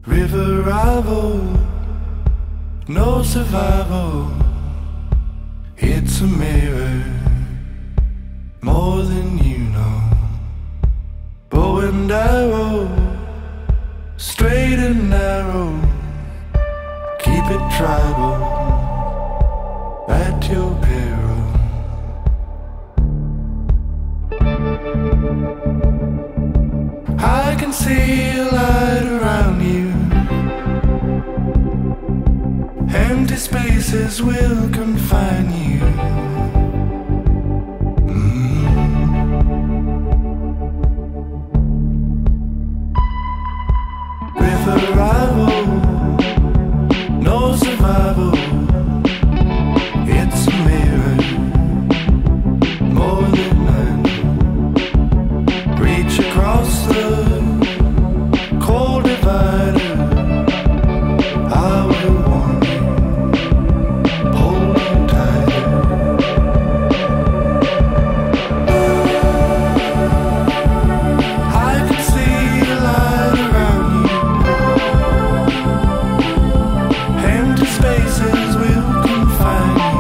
River rival, no survival. It's a mirror, more than you know. Bow and arrow, straight and narrow. Keep it tribal, at your peril. I can see a light around you. Empty spaces will confine you. With arrival, no survival. It's a mirror, more than I know. Reach across the cold divider. I will warn you, hold on tighter. I can see a light around you. Empty spaces will confine you.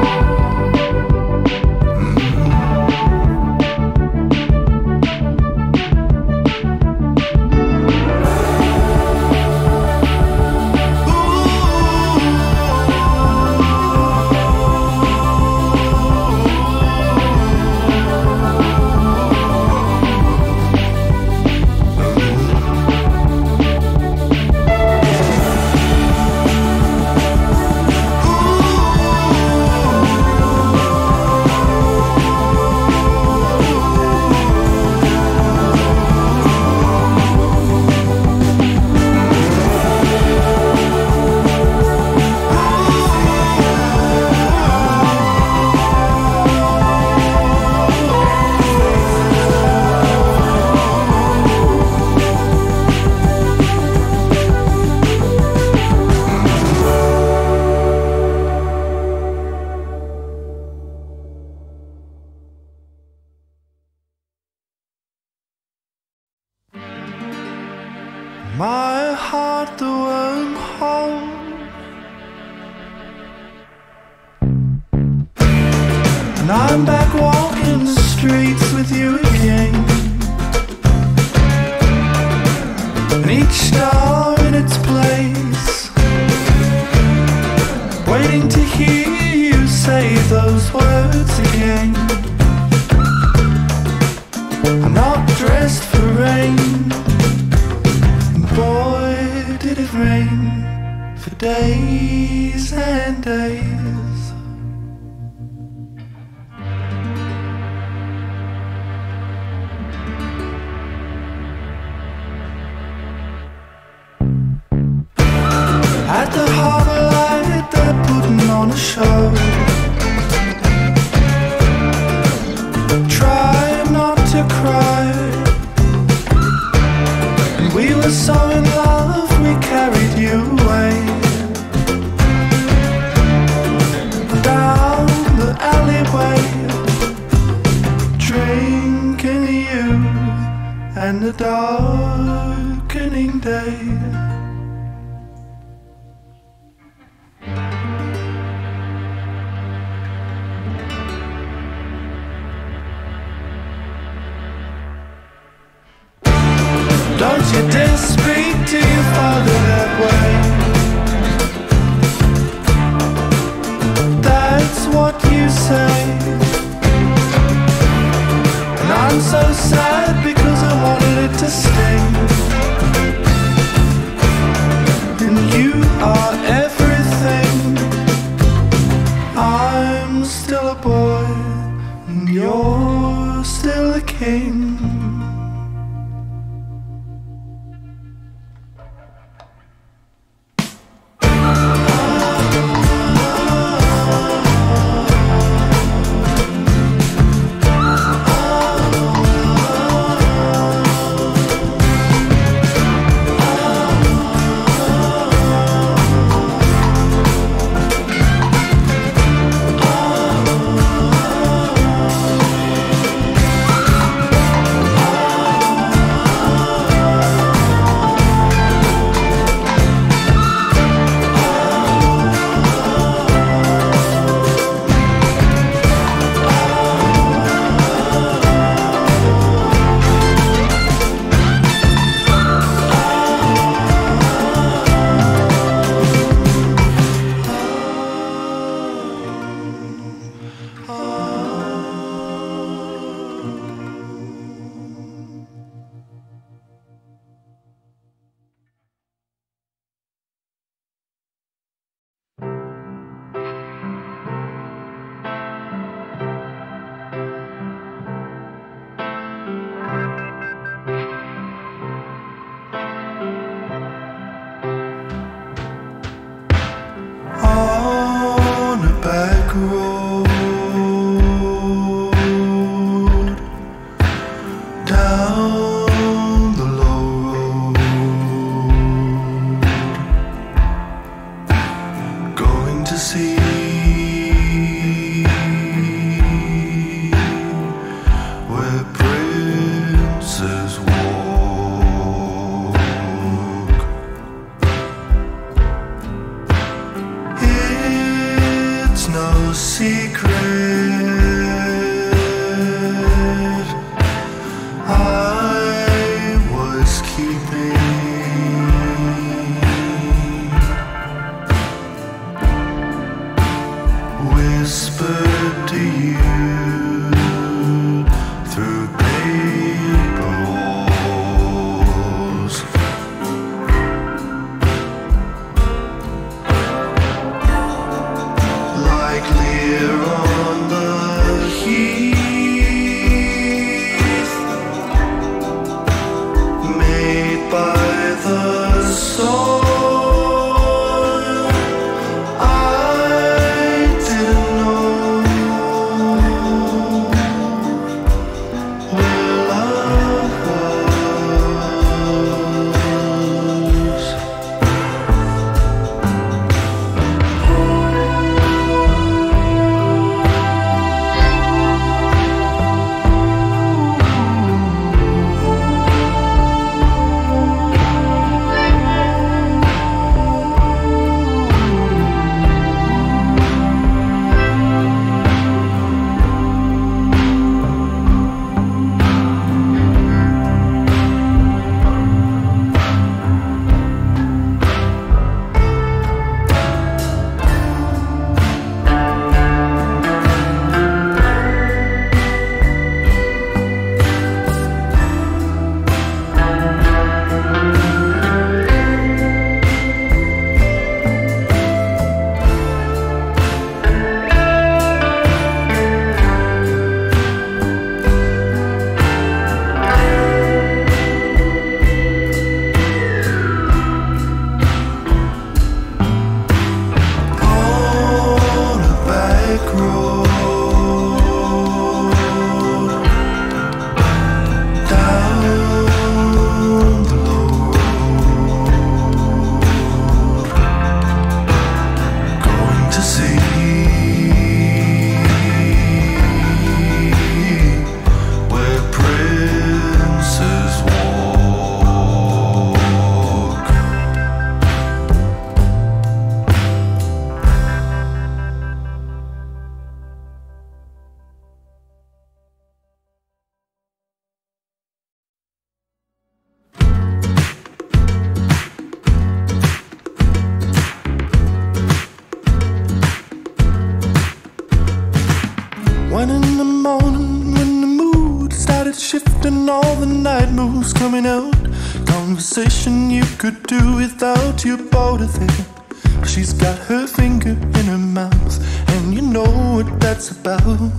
My heart, the wormhole. And I'm back walking the streets with you again. And each star in its place, waiting to hear you say those words again. I'm not dressed for rain. Boy, did it rain for days and days. At the harbor light, they're putting on a show. Try not to cry. We were so in love, we carried you away. Down the alleyway, drinking you and the darkening day. secret I was keeping, whispered to you through paper walls. Like Lear on the heath, made by the soil. I didn't know where love was. On a back road, down the low road, going to see where princes walk. One in the morning when the mood started shifting, all the night moves coming out. Conversation you could do without your border there. She's got her finger in her mouth, and you know what that's about.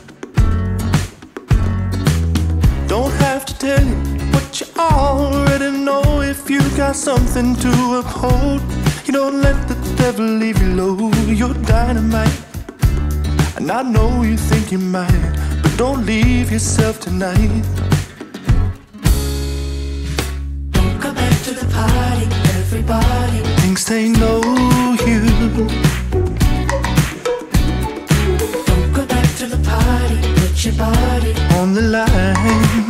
Don't have to tell you what you already know. If you got something to uphold, you don't let the devil leave you low. You're dynamite, and I know you think you might, but don't leave yourself tonight. Don't go back to the party, everybody Thinks they know you. Don't go back to the party, put your body On the line.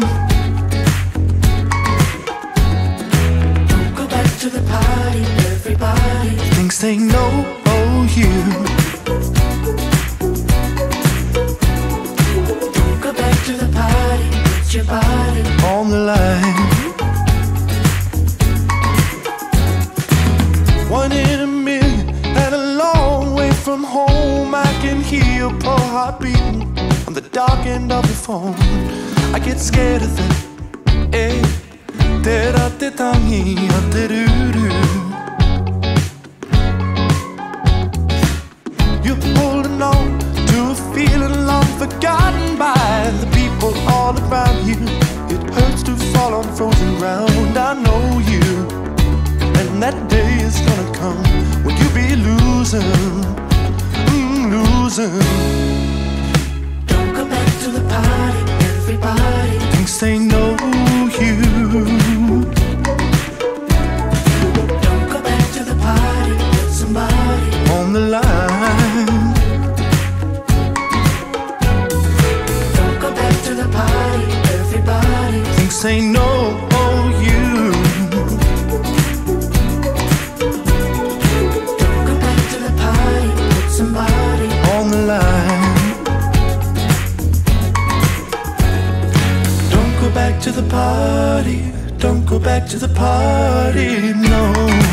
Don't go back to the party, everybody Thinks they know you. Don't go back to the party, put your body On the line. One in a million and a long way from home. I can hear your poor heart beating on the dark end of the phone. I get scared of that. Eh, you're holding on to a feeling long forgotten by the people all around you. It hurts to fall on frozen ground. I know you, and that day is gonna come when you be losing, losing. Don't go back to the party, everybody Thinks they know you. Don't go back to the party, put somebody On the line. Don't go back to the party, everybody Thinks they know you. Don't go back to the party, put somebody On the line. the party. Don't go back to the party, no.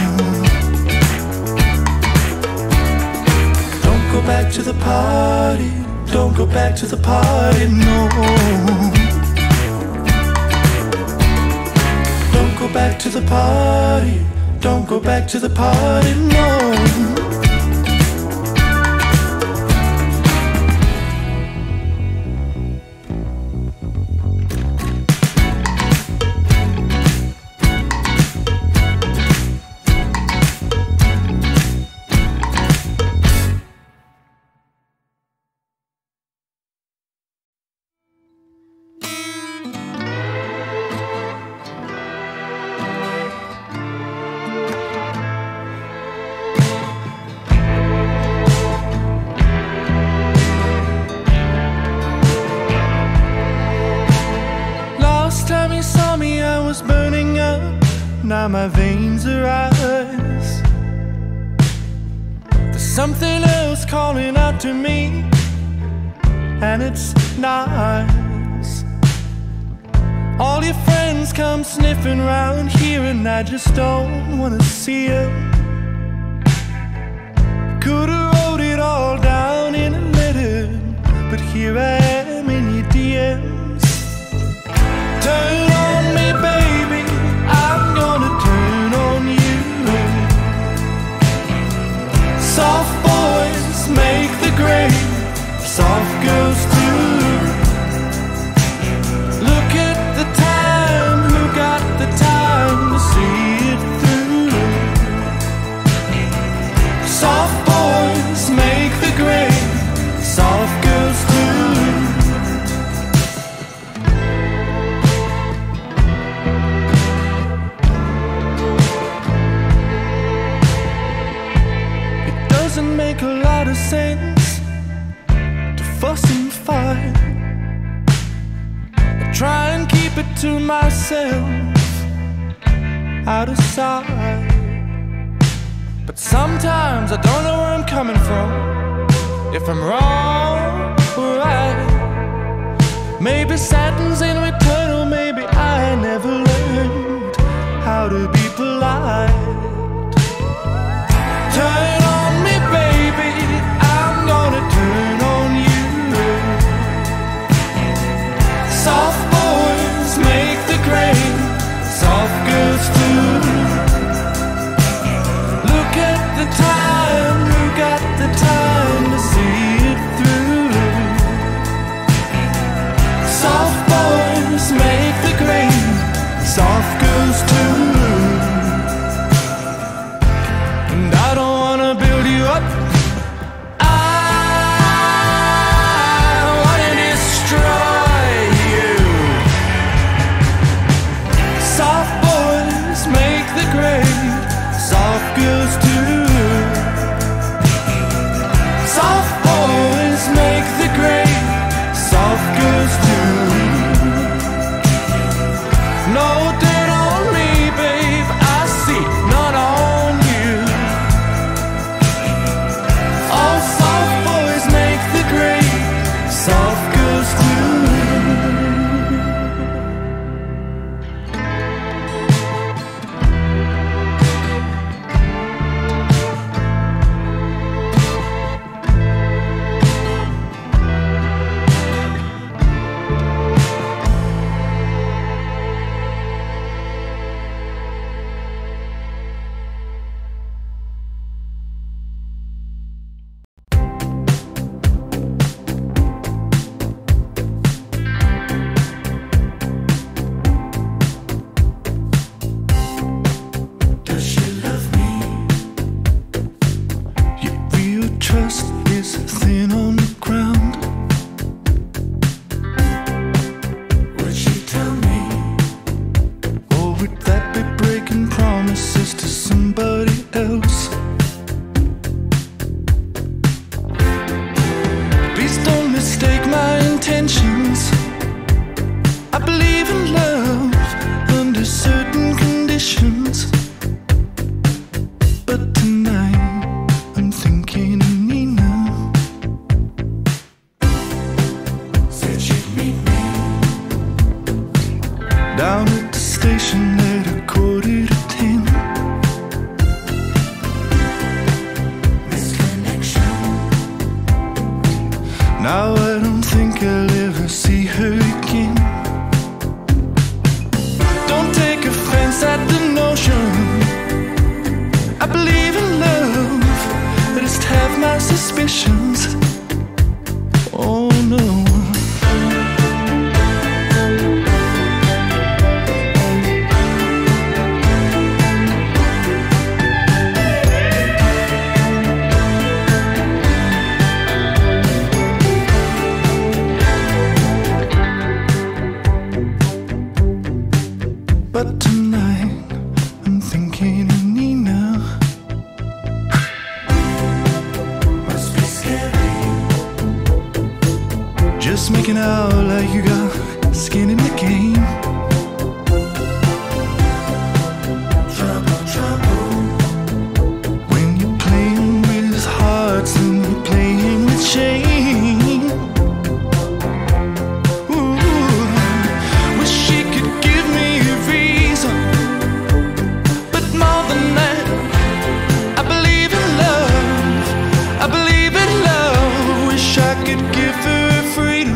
Don't go back to the party. Don't go back to the party, no. Don't go back to the party. Don't go back to the party, no. Now my veins are ice. There's something else calling out to me, and it's nice. All your friends come sniffing round here, and I just don't wanna see it. Could've wrote it all down in a letter, but here I am in your DMs. Turn on me, baby, I'm gonna turn on you. Soft boys make the grade, soft girls too. Look at the time, who got the time to see it through? Soft boys make the grade, soft girls too. Doesn't make a lot of sense to fuss and fight. I try and keep it to myself, out of sight. But sometimes I don't know where I'm coming from, if I'm wrong or right. Maybe satin's in return, or maybe I never learned how to be polite. Turn on me, baby, I'm gonna turn on you. Soft boys make the grade, soft girls too. Look at the time, who got the time to see it through? Soft boys make the grade, soft girls too. And I don't wanna build you up, I wanna destroy you. Soft boys make the grade, soft girls too. Soft boys make the grade, soft girls too. No dirt on me, babe, I see none on you. All soft boys make the grade, soft girls too. Does she love me? Your real trust is thin on the ground. Would she tell me? Or would that be breaking promises to somebody else? Please don't mistake my intentions. I believe in love under certain conditions. But tonight I'm thinking of Nina. Said she'd meet me Now I don't think I'll ever see her again. Don't take offense at the notion. I believe in love, I just have my suspicions. Oh no. But tonight I'm thinking of Nina. Must be scary, just making out like you got skin in the game. Trouble, trouble, when you're playing with hearts and you're playing with shame. Ooh, wish she could give me a reason, but more than that, I believe in love. I believe in love. Wish I could give her freedom.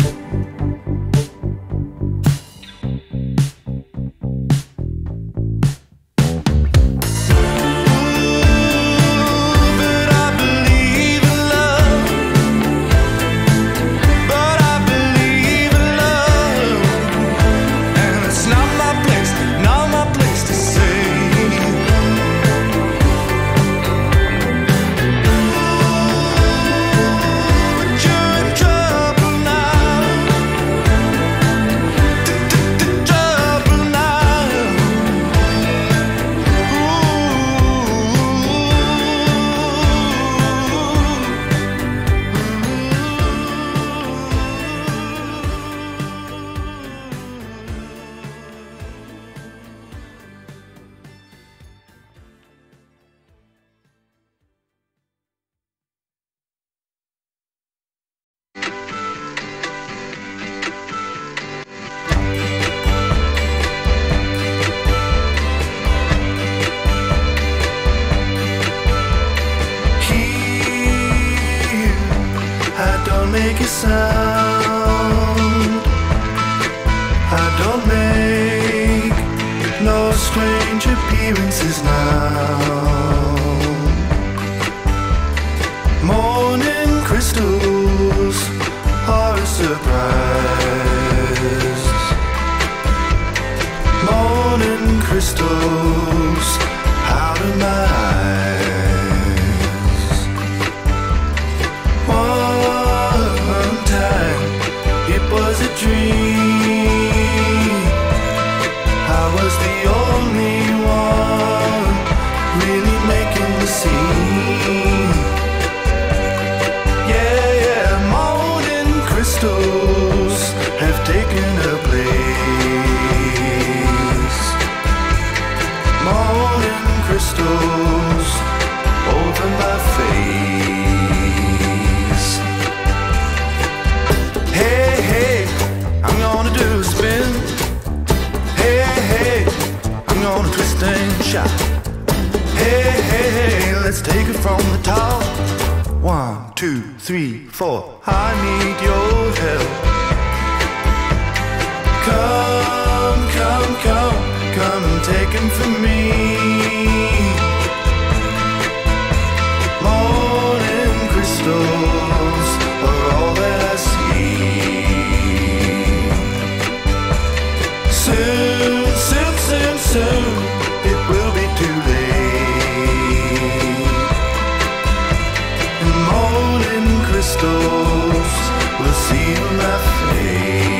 But I believe in love. But I believe in love. And it's not my place to say. But you're in trouble now. Trouble now. Here, I don't make a sound. I don't make no strange appearances now. Morning crystals are a surprise. Morning crystals out of my eyes. One time it was a dream. I was the only one really making the scene. Yeah, yeah, morning crystals have taken a place. Morning crystals over my face. Hey, hey, I'm gonna do a spin. Hey, hey, I'm gonna twist and shout. Hey, hey, hey, let's take it from the top. 1, 2, 3, 4. I need your help. Come, come, come, come and take him from me. Morning crystals are all that I see. Soon, soon, soon, soon, it will be too late. And morning crystals will seal my fate.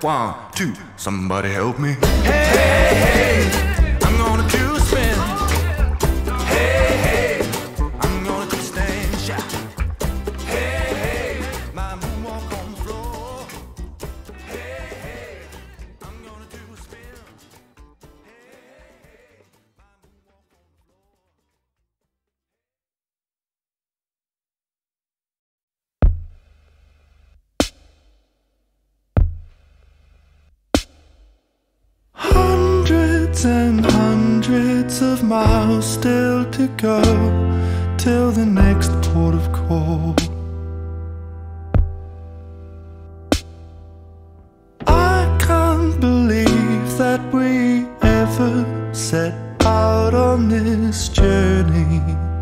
1, 2, somebody help me. Hey, hey, hey, I'm gonna do a spin. Hey, hey, I'm gonna do a stand shot. Hey, hey, my moonwalk on the floor. Hey, hey, I'm gonna do a spin. Hundreds and hundreds of miles still to go till the next port of call. I can't believe that we ever set out on this journey.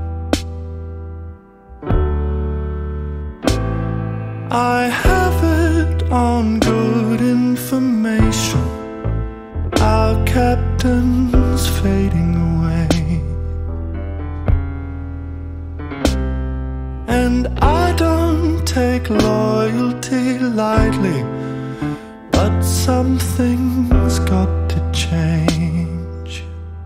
I have it on good information. Our captain's fading away, and I don't take loyalty lightly, but something's got to change.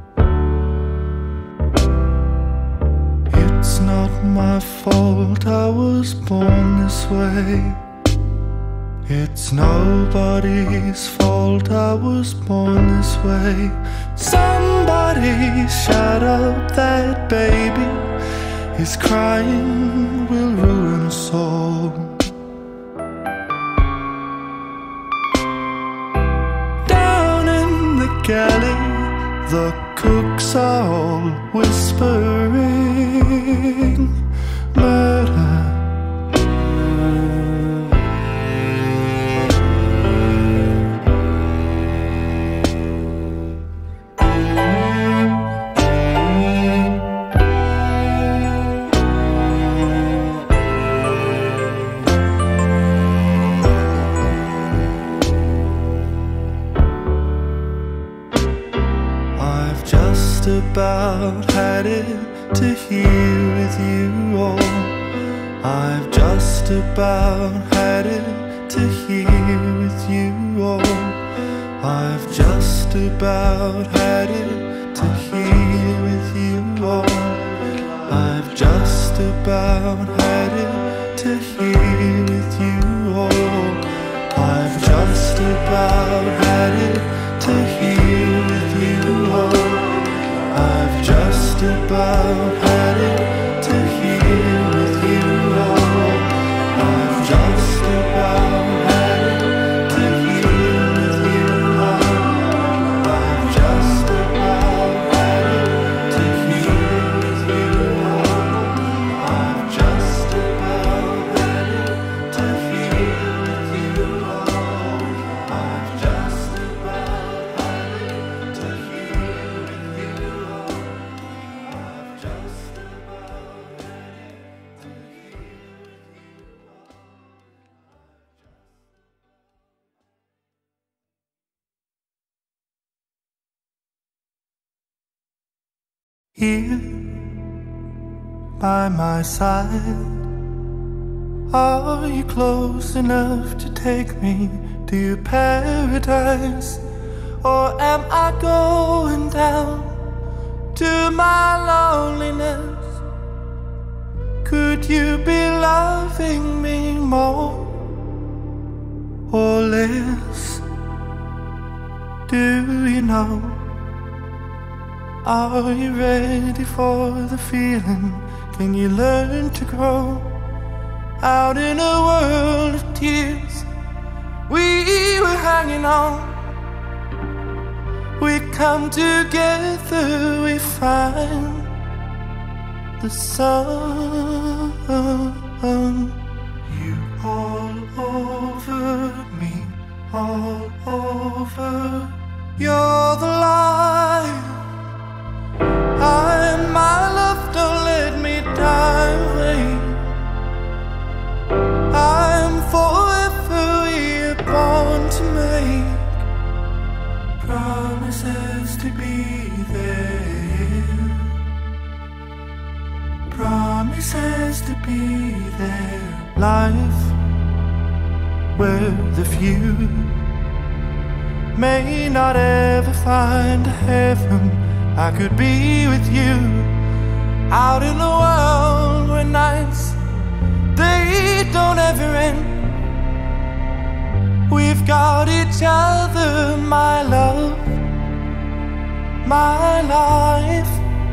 It's not my fault I was born this way. It's nobody's fault I was born this way. Somebody shut up that baby. His crying will ruin us all. Down in the galley, the cooks are all whispering murder. About had it to hear with you all. I've just about had it to hear with you all. I've just about had it to hear with you all. I've just about had it to hear with you all. I've just about had it to hear with you all. I've just about had it to hear with you all. I've just about had it to hear with you all. I've just about had it to hear with you all. I've just about had it to hear with you all. I've just about had it to hear with you all. Here by my side, are you close enough to take me to your paradise? Or am I going down to my loneliness? Could you be loving me more or less? Do you know? Are you ready for the feeling? Can you learn to grow out in a world of tears? We were hanging on. We come together, we find the sun. You all over me, all over. You're the light. I'm my love, don't let me die. I'm forever, we are born to make promises to be there. Promises to be there. Life where the few may not ever find a heaven I could be with you. Out in the world where nights, they don't ever end. We've got each other, my love, my life,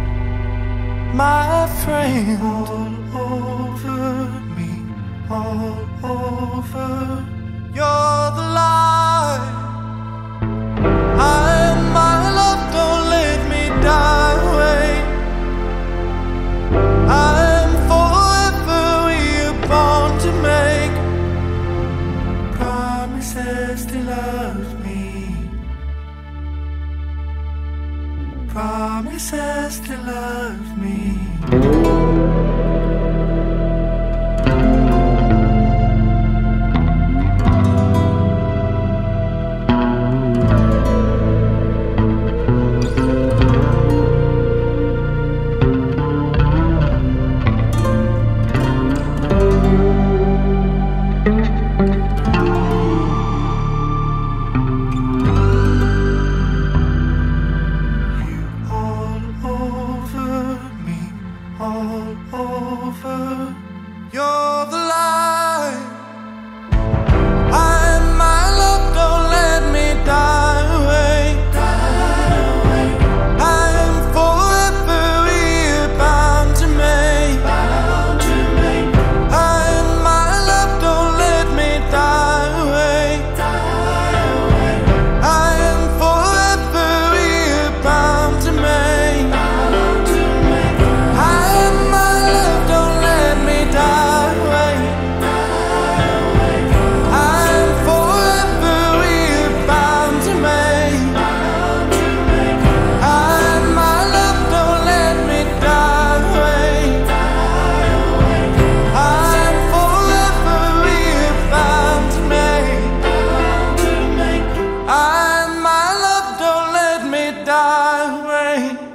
my friend. All over me, all over. You're the light. I'm my love, don't let me die away. I'm forever, we're born to make promises to love me, promises to love me. die away.